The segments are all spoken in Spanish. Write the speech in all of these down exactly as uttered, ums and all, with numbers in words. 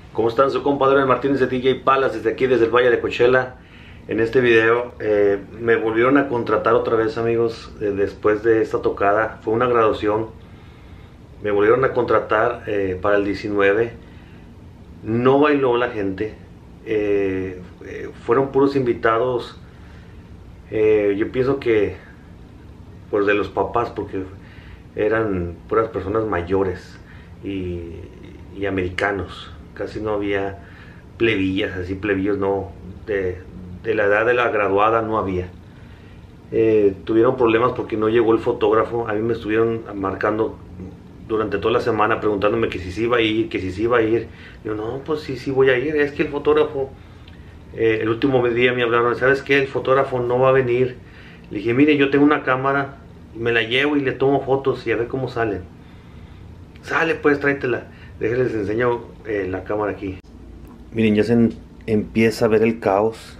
¿Cómo están? Su compadre Martínez de D J Palas desde aquí, desde el Valle de Coachella. En este video eh, me volvieron a contratar otra vez, amigos, eh, después de esta tocada. Fue una graduación. Me volvieron a contratar eh, para el diecinueve. No bailó la gente. Eh, eh, fueron puros invitados. Eh, yo pienso que pues de los papás, porque eran puras personas mayores y, y americanos. Casi no había plebillas, así plebillos no, de, de la edad de la graduada no había. Eh, tuvieron problemas porque no llegó el fotógrafo. A mí me estuvieron marcando durante toda la semana preguntándome que si sí iba a ir, que si sí iba a ir. Yo, no, pues sí, sí voy a ir. Es que el fotógrafo, eh, el último día me hablaron, ¿sabes qué? El fotógrafo no va a venir. Le dije, mire, yo tengo una cámara, me la llevo y le tomo fotos y a ver cómo salen. Sale pues, tráetela. Déjenles enseño eh, la cámara aquí. Miren, ya se en, empieza a ver el caos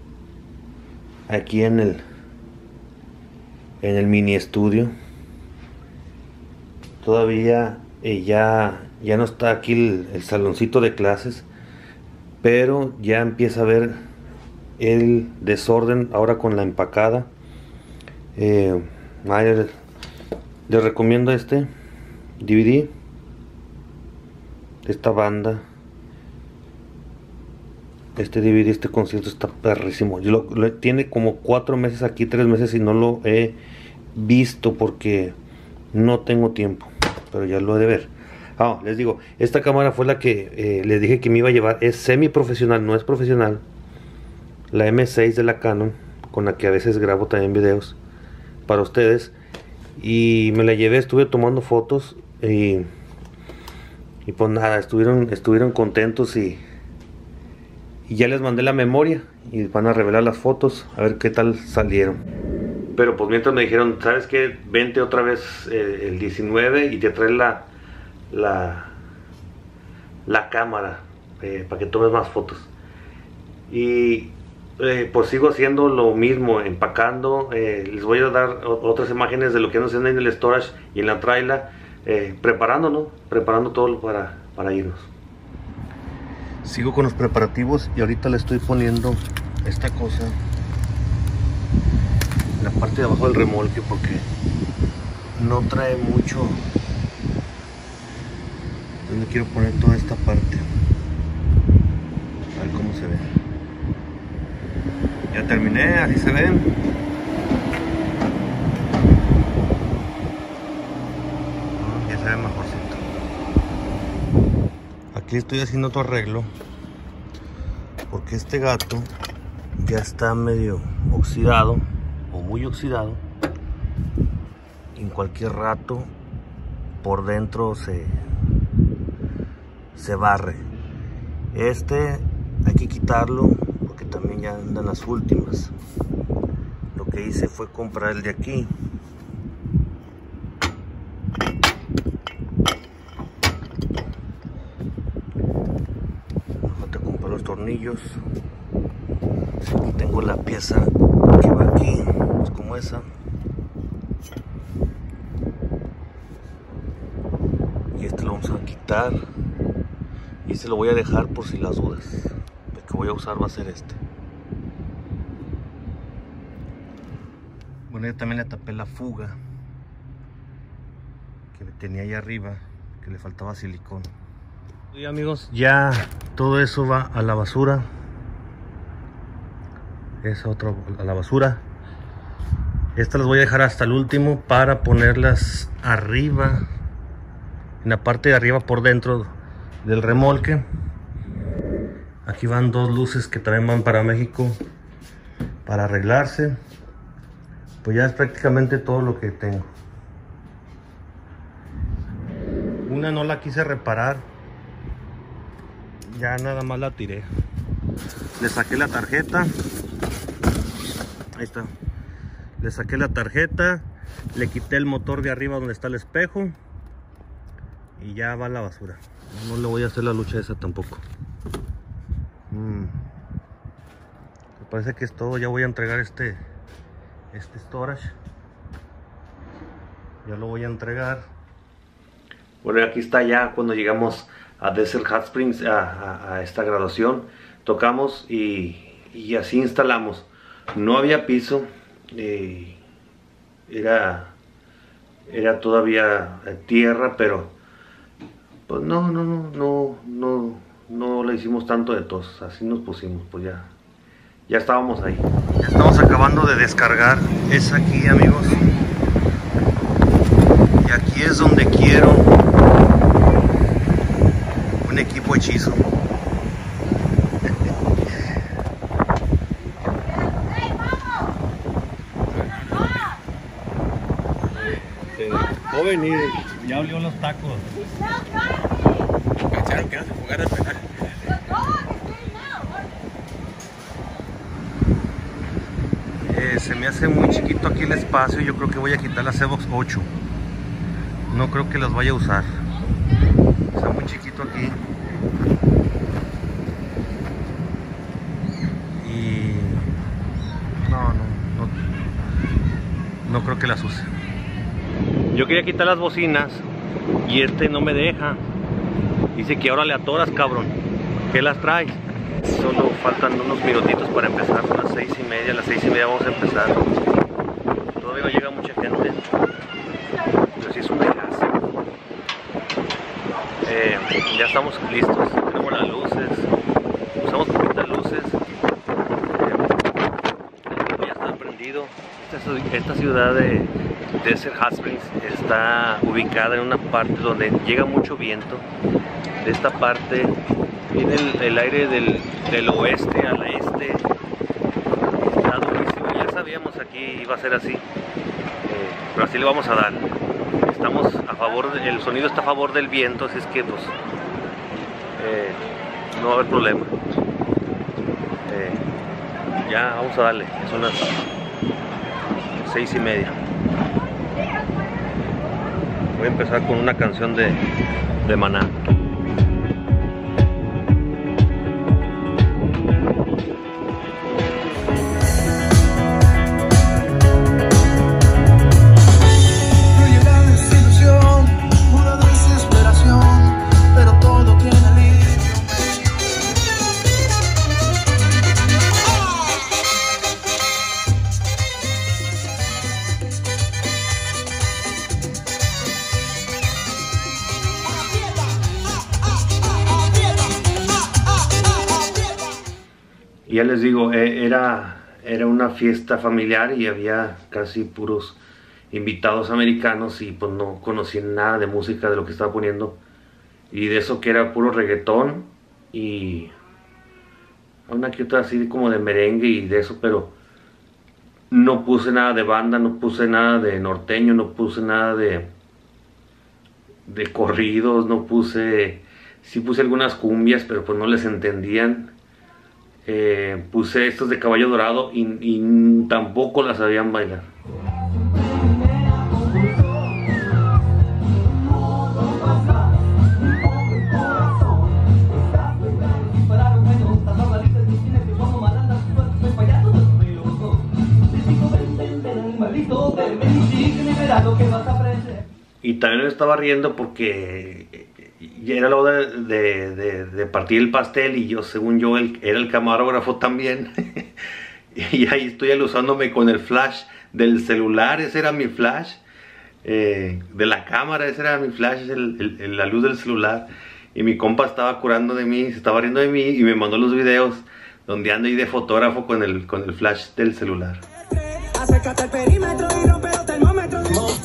aquí en el en el mini estudio. Todavía eh, ya, ya no está aquí el, el saloncito de clases, pero ya empieza a ver el desorden ahora con la empacada. Eh, les, les recomiendo este D V D. Esta banda, este D V D, este concierto está perrísimo. Yo lo, lo, tiene como cuatro meses aquí, tres meses y no lo he visto porque no tengo tiempo, pero ya lo he de ver. Ah, les digo, esta cámara fue la que eh, les dije que me iba a llevar. Es semi profesional, no es profesional. La M seis de la Canon, con la que a veces grabo también videos para ustedes. Y me la llevé, estuve tomando fotos y... Y pues nada, estuvieron, estuvieron contentos y, y ya les mandé la memoria y van a revelar las fotos, a ver qué tal salieron. Pero pues mientras me dijeron, ¿sabes qué? Vente otra vez eh, el diecinueve y te traes la, la, la cámara eh, para que tomes más fotos. Y eh, pues sigo haciendo lo mismo, empacando. Eh, les voy a dar otras imágenes de lo que nos hacen en el storage y en la trailer. Eh, preparando, ¿no? Preparando todo para, para irnos. Sigo con los preparativos y ahorita le estoy poniendo esta cosa en la parte de abajo del remolque porque no trae mucho. Entonces le quiero poner toda esta parte. A ver cómo se ve. Ya terminé, así se ve. Mejorcito. Aquí estoy haciendo otro arreglo porque este gato ya está medio oxidado o muy oxidado. En cualquier rato por dentro se se barre. Este hay que quitarlo porque también ya andan las últimas. Lo que hice fue comprar el de aquí. Tornillos. Tengo la pieza que va aquí, es como esa, y este lo vamos a quitar y este lo voy a dejar por si las dudas. El que voy a usar va a ser este. Bueno, yo también le tapé la fuga que tenía ahí arriba, que le faltaba silicón. Y amigos, ya todo eso va a la basura. Esa otra a la basura. Estas las voy a dejar hasta el último para ponerlas arriba, en la parte de arriba por dentro del remolque. Aquí van dos luces que también van para México para arreglarse. Pues ya es prácticamente todo lo que tengo. Una no la quise reparar, ya nada más la tiré. Le saqué la tarjeta. Ahí está. Le saqué la tarjeta. Le quité el motor de arriba donde está el espejo. Y ya va a la basura. No le voy a hacer la lucha esa tampoco. Mm. Me parece que es todo. Ya voy a entregar este Este storage. Ya lo voy a entregar. Bueno, aquí está ya cuando llegamos a Desert Hot Springs a, a, a esta graduación. Tocamos y, y así instalamos. No había piso, eh, era, era todavía tierra, pero pues no, no, no, no, no, no le hicimos tanto de tos, así nos pusimos, pues ya, ya estábamos ahí. Ya estamos acabando de descargar, es aquí, amigos, y aquí es donde quiero un equipo hechizo. Va a venir, ya olió los tacos. ¿Cacharon que no se jugar a pegar? Eh, se me hace muy chiquito aquí el espacio. Yo creo que voy a quitar la Xbox ocho. No creo que las vaya a usar. Está muy chiquito aquí. Y no, no, no, no creo que las use. Yo quería quitar las bocinas y este no me deja. Dice que ahora le atoras, cabrón. ¿Qué las traes? Solo faltan unos minutitos para empezar. Son las seis y media. A las seis y media vamos a empezar. Todavía no llega mucha gente. Pero sí es un pedazo. Eh, ya estamos listos. Tenemos las luces. Usamos poquitas luces. Eh, el equipo ya está prendido. Esta, esta ciudad de Desert Hot Springs está ubicada en una parte donde llega mucho viento. De esta parte viene el, el aire del, del oeste al este. Está durísimo. Ya sabíamos aquí iba a ser así, eh, pero así le vamos a dar. Estamos a favor, de, el sonido está a favor del viento, así es que pues eh, no va a haber problema. Eh, ya vamos a darle. Son las seis y media. Voy a empezar con una canción de, de Maná. Fluye la desilusión, pura desesperación, pero todo tiene alivio. Y ya les digo, eh, era, era una fiesta familiar y había casi puros invitados americanos y pues no conocí nada de música de lo que estaba poniendo. Y de eso que era puro reggaetón y una que otra así como de merengue y de eso, pero no puse nada de banda, no puse nada de norteño, no puse nada de, de corridos, no puse, sí puse algunas cumbias, pero pues no les entendían. Eh, puse estos de Caballo Dorado y, y tampoco las sabían bailar. Y también me estaba riendo porque ya era la hora de, de, de, de partir el pastel y yo, según yo, el, era el camarógrafo también. Y ahí estoy alusándome con el flash del celular, ese era mi flash. Eh, de la cámara, ese era mi flash, el, el, la luz del celular. Y mi compa estaba curando de mí, se estaba riendo de mí y me mandó los videos donde ando ahí de fotógrafo con el, con el flash del celular. Acércate al perímetro y rompe los termómetros.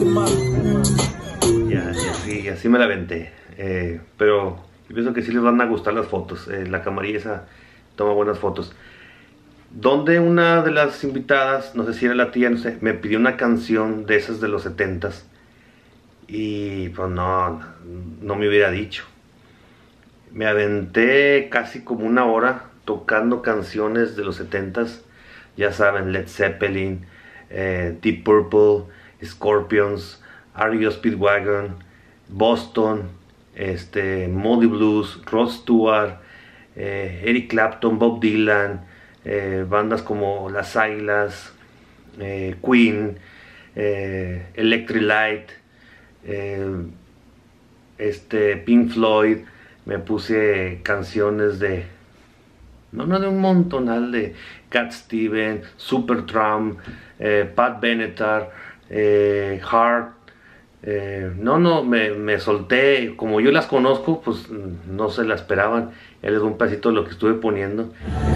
Y así, así me la aventé. Eh, pero yo pienso que sí les van a gustar las fotos. Eh, la camarilla esa toma buenas fotos. Donde una de las invitadas, no sé si era la tía, no sé, me pidió una canción de esas de los setentas. Y pues no, no me hubiera dicho. Me aventé casi como una hora tocando canciones de los setentas. Ya saben, Led Zeppelin, eh, Deep Purple, Scorpions, R E O Speedwagon, Boston, este, Moody Blues, Rod Stewart, eh, Eric Clapton, Bob Dylan, eh, bandas como Las Águilas, eh, Queen, eh, Electric Light, eh, este, Pink Floyd, me puse canciones de, no, no de un montonal, de Cat Stevens, Supertramp, eh, Pat Benatar, eh, Heart. Eh, no, no, me, me solté, como yo las conozco, pues no se la esperaban. Él es un pedacito de lo que estuve poniendo.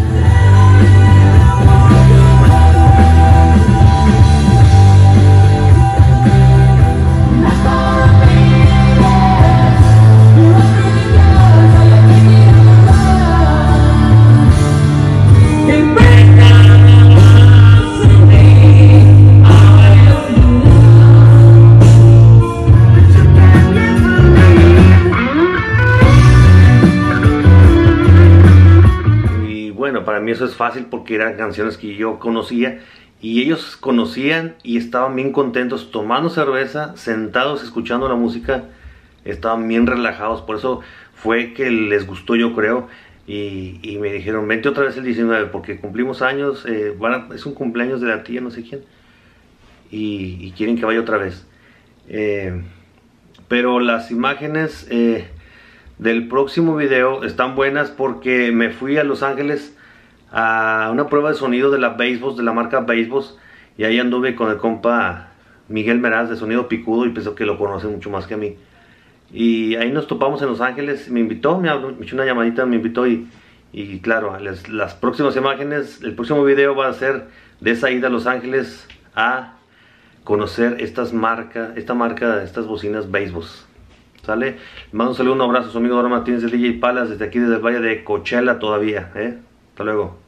Bueno, para mí eso es fácil porque eran canciones que yo conocía y ellos conocían y estaban bien contentos tomando cerveza, sentados escuchando la música, estaban bien relajados. Por eso fue que les gustó, yo creo, y, y me dijeron, vente otra vez el diecinueve porque cumplimos años, eh, van a, es un cumpleaños de la tía no sé quién y, y quieren que vaya otra vez. Eh, pero las imágenes eh, del próximo video están buenas porque me fui a Los Ángeles a una prueba de sonido de la Bassboss, de la marca Bassboss, y ahí anduve con el compa Miguel Meraz de Sonido Picudo y pensó que lo conoce mucho más que a mí. Y ahí nos topamos en Los Ángeles, me invitó, me, habló, me echó una llamadita, me invitó y, y claro, las, las próximas imágenes, el próximo video va a ser de esa ida a Los Ángeles a conocer estas marcas, esta marca, estas bocinas Bassboss. ¿Sale? Le mando un saludo, un abrazo a su amigo Dora Martínez, el D J Palas, desde aquí, desde el Valle de Coachella todavía, ¿eh? Hasta luego.